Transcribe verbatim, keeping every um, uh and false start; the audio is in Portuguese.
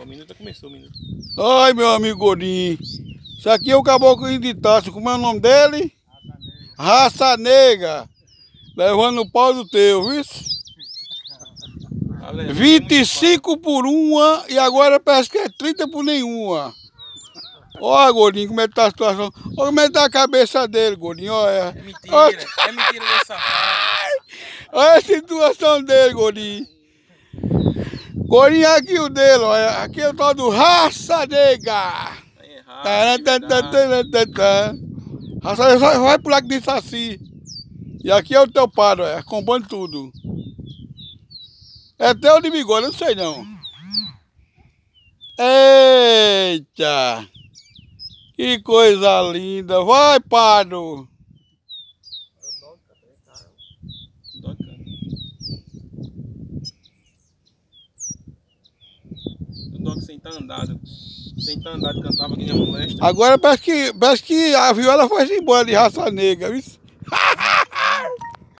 Ó, o minuto começou, o minuto. Ai, meu amigo gordinho. Isso aqui é o caboclo de Taço. Como é o nome dele? Raça Negra. Levando o pau do teu, viu? vinte e cinco por uma e agora parece que é trinta por nenhuma. Olha, gordinho, como é que tá a situação. Olha como é que tá a cabeça dele, gordinho. Olha. É mentira, olha. É mentira dessa safado. Olha a situação dele, gordinho. Gordinho, aqui o dele, olha. Aqui é o tal do Raça Negra. Tá errado. Raça Negra só vai pular que de saci. E aqui é o teu padre, olha. Acompanha tudo. É teu de bigode, eu não sei não. Eita! Que coisa linda! Vai, Pardo! O Doc sem estar andado. Sem estar andado, cantava aqui na molesta. Agora parece que, parece que a viola foi embora de Raça Negra, viu?